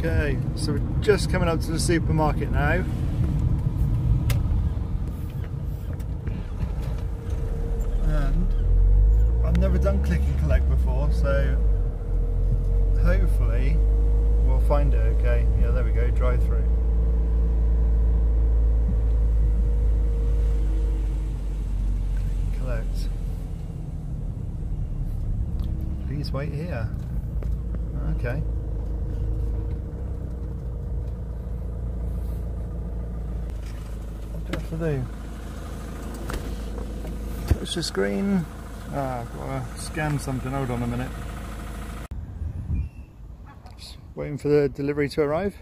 Okay, so we're just coming up to the supermarket now. And I've never done click and collect before, so hopefully we'll find it okay. Yeah, there we go, drive through. Collect. Please wait here. Okay. What do I have to do? Touch the screen. I've got to scan something. Hold on a minute. Just waiting for the delivery to arrive.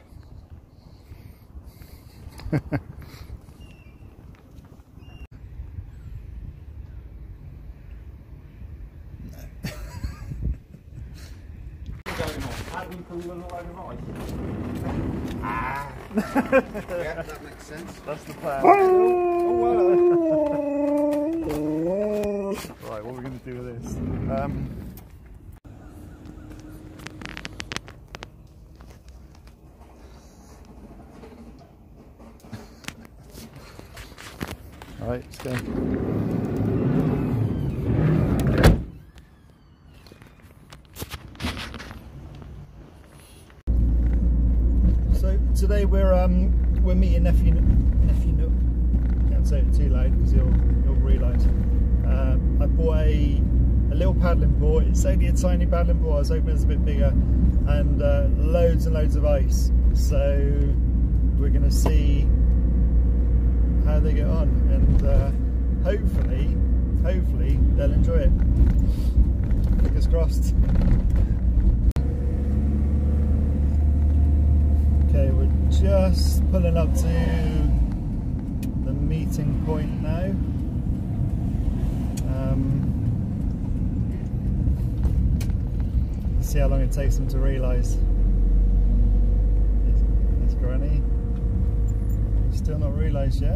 Yeah, that makes sense. That's the plan. Right, what are we going to do with this? Alright, let's go. So today we're meeting nephew Nook. Can't say it too loud because he'll realise. I bought a little paddling board. It's only a tiny paddling board. I was hoping it was a bit bigger, and loads and loads of ice. So we're going to see how they get on, and hopefully they'll enjoy it. Fingers crossed. Okay, we're just pulling up to the meeting point now. See how long it takes them to realise. There's Granny. Still not realised yet.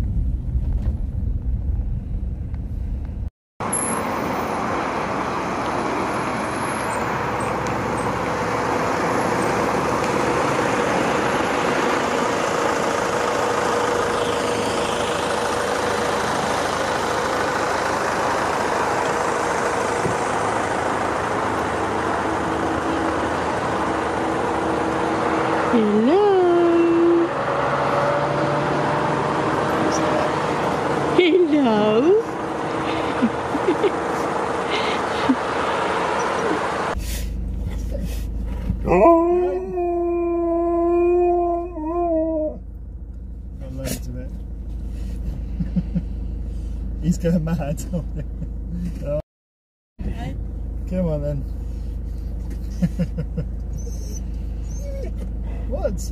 Hello. Hello. Got loads of it. He's going mad. Oh. Come on then. What?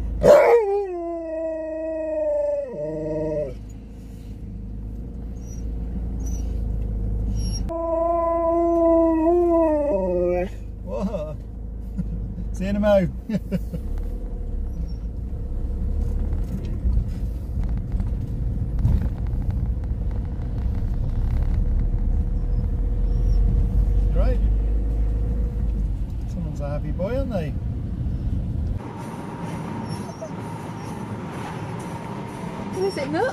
What? See you in a mo. Right. Someone's a happy boy, aren't they? Is it Nook?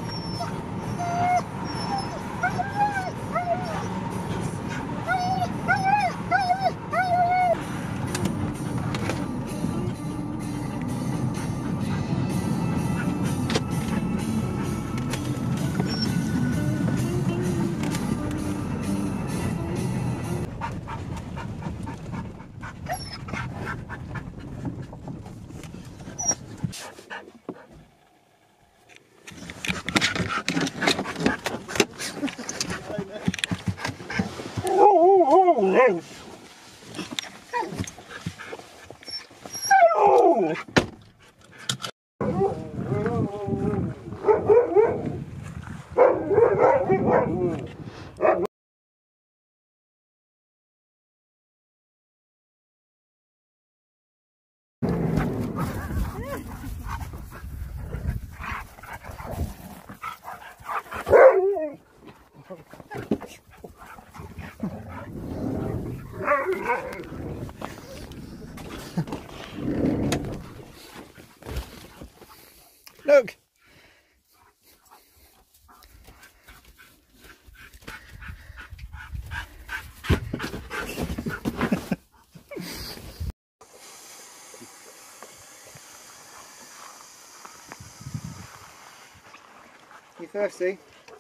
You thirsty?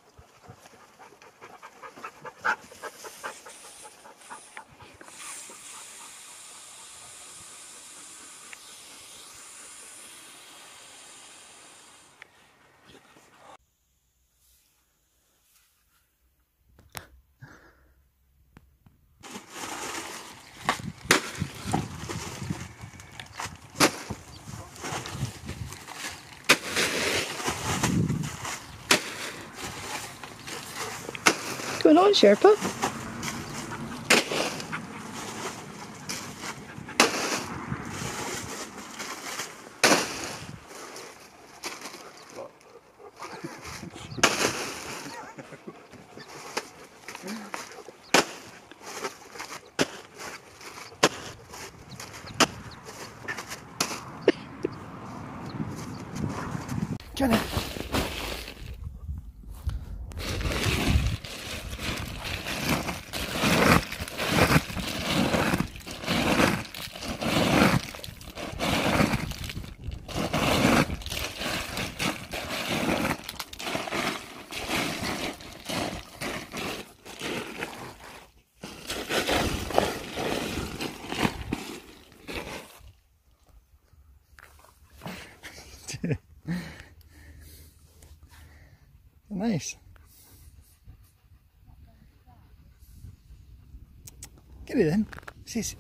What's going on, Sherpa? Jenny. Nice. Get it then. Sis.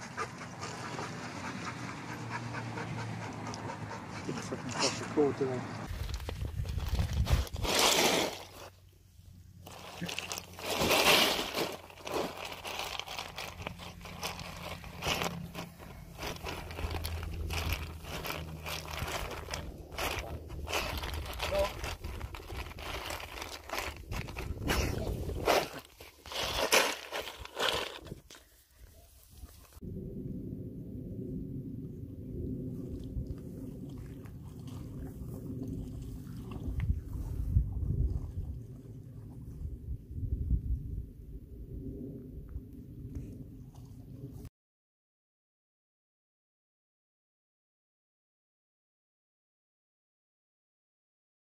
Didn't fucking cross the cord, did I?